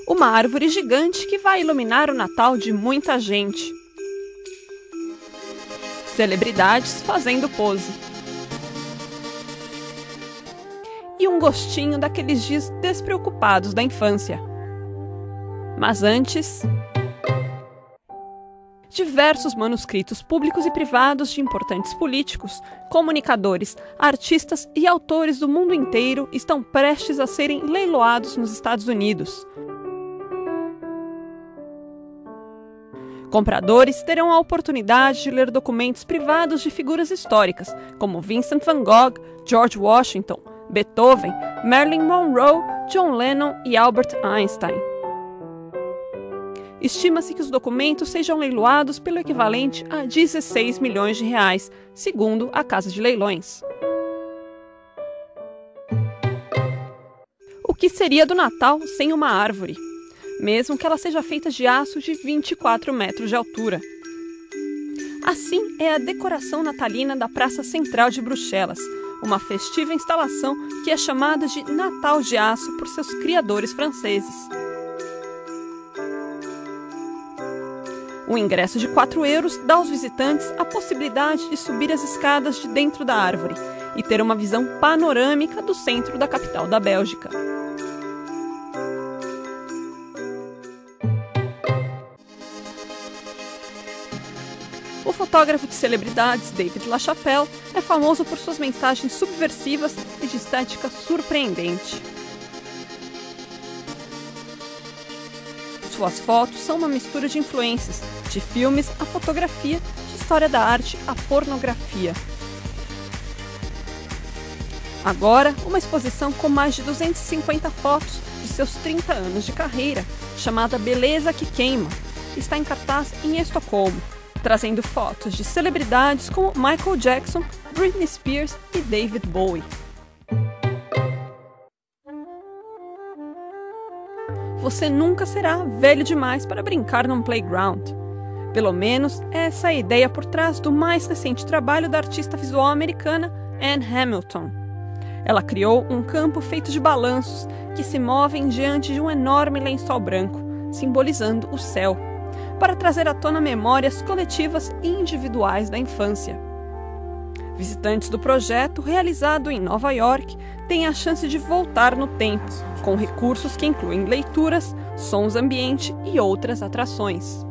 uma árvore gigante que vai iluminar o Natal de muita gente. Celebridades fazendo pose. E um gostinho daqueles dias despreocupados da infância. Mas antes, diversos manuscritos públicos e privados de importantes políticos, comunicadores, artistas e autores do mundo inteiro estão prestes a serem leiloados nos Estados Unidos. Compradores terão a oportunidade de ler documentos privados de figuras históricas, como Vincent van Gogh, George Washington, Beethoven, Marilyn Monroe, John Lennon e Albert Einstein. Estima-se que os documentos sejam leiloados pelo equivalente a 16 milhões de reais, segundo a Casa de Leilões. O que seria do Natal sem uma árvore? Mesmo que ela seja feita de aço de 24 metros de altura. Assim é a decoração natalina da Praça Central de Bruxelas, uma festiva instalação que é chamada de Natal de Aço por seus criadores franceses. Um ingresso de 4 euros dá aos visitantes a possibilidade de subir as escadas de dentro da árvore e ter uma visão panorâmica do centro da capital da Bélgica. O fotógrafo de celebridades David LaChapelle é famoso por suas mensagens subversivas e de estética surpreendente. Suas fotos são uma mistura de influências, de filmes à fotografia, de história da arte à pornografia. Agora, uma exposição com mais de 250 fotos de seus 30 anos de carreira, chamada Beleza que Queima, está em cartaz em Estocolmo, trazendo fotos de celebridades como Michael Jackson, Britney Spears e David Bowie. Você nunca será velho demais para brincar num playground. Pelo menos essa é a ideia por trás do mais recente trabalho da artista visual americana Anne Hamilton. Ela criou um campo feito de balanços que se movem diante de um enorme lençol branco, simbolizando o céu, para trazer à tona memórias coletivas e individuais da infância. Visitantes do projeto, realizado em Nova York, têm a chance de voltar no tempo, com recursos que incluem leituras, sons ambiente e outras atrações.